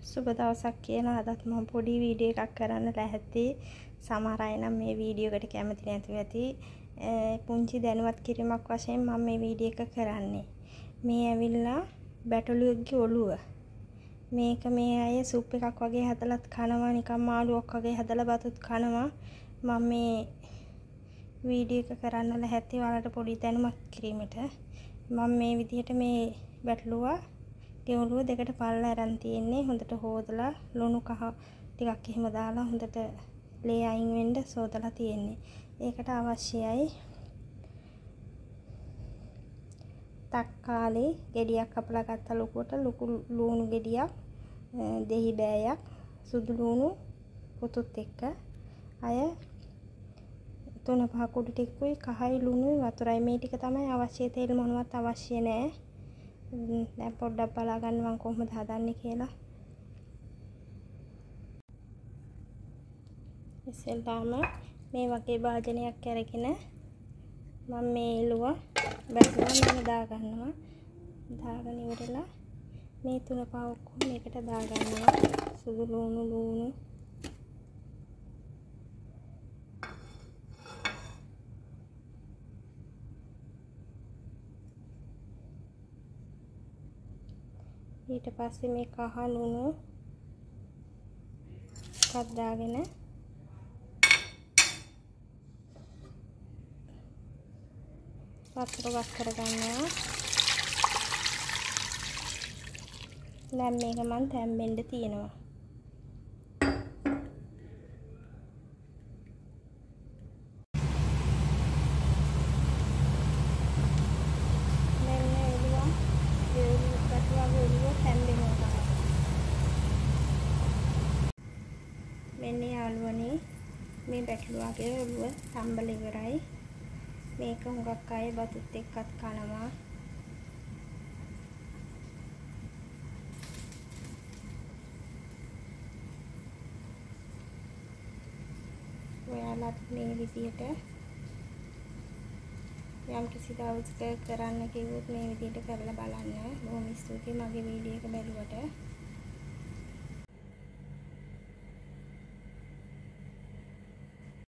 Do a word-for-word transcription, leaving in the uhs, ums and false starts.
සුබ දවසක් කියලා අදත් මම පොඩි වීඩියෝ එකක් කරන්න ලැහැත්ති. සමහර අය නම් මේ වීඩියෝ එකට කැමති නැතුව ඇති. පුංචි දැනුවත් කිරීමක් වශයෙන් මම මේ වීඩියෝ එක කරන්නේ. මේ ඇවිල්ලා බැටළුවෙක්ගේ ඔළුව. මේක මේ අය සුප් එකක් වගේ හදලත් කනවා, නිකන් මාළුවක් වගේ හදලා බතුත් කනවා. මම මේ වීඩියෝ එක කරන්න ලැහැත්ති ඔයාලට පොඩි දැනුමක් කිරීමට. මම මේ විදිහට මේ බැටළුවා ගෙවලුව දෙකට පල්ලා අරන් තියෙන්නේ. හොඳට හොදලා ලුණු කහ ටිකක් එහෙම දාලා හොඳට ලේ අයින් වෙන්න සෝදලා තියෙන්නේ. ඒකට අවශ්‍යයි තක්කාලි ගෙඩියක් කපලා ගත්ත ලොකුවට ලොකු ලුණු ගෙඩියක්, දෙහි බෑයක්, සුදු ලුණු පොතුත් එක්ක අය තුන පහ කුඩු ටිකුයි කහයි ලුණුයි වතුරයි. මේ ටික තමයි අවශ්‍ය. තෙල් මොනවත් අවශ්‍ය නැහැ. දැන් පොඩ්ඩක් බලා ගන්න මම කොහොමද හදන්නේ කියලා. ඉස්සෙල්ලාම මේ වගේ භාජනයක් අරගෙන මම මේ එළුව බැලුවා මම දා ගන්නවා. දාගෙන ඉවරලා මේ තුන පහ ඔක්කොම මේකට දා ගන්නවා. සුදු ලුණු ලුණු ඊට පස්සේ මේ කහ ලුණු එකක් දාගෙන වතුර වක් කරගන්නවා. දැන් මේක මම තැම්බෙන්න තියෙනවා. මෙන්න යාළුවනේ මේ බැටළුවාගේ ඔළුව තම්බල ඉවරයි. මේක හුඟක් අය බතුත් එක්කත් කනවා. ඔයාලත් මේ විදියට යම් කිසි දවසක කරන්න කිව්වොත් මේ විදියට කරලා බලන්න. බොහොම ස්තුතියි මගේ වීඩියෝ එක බැලුවට.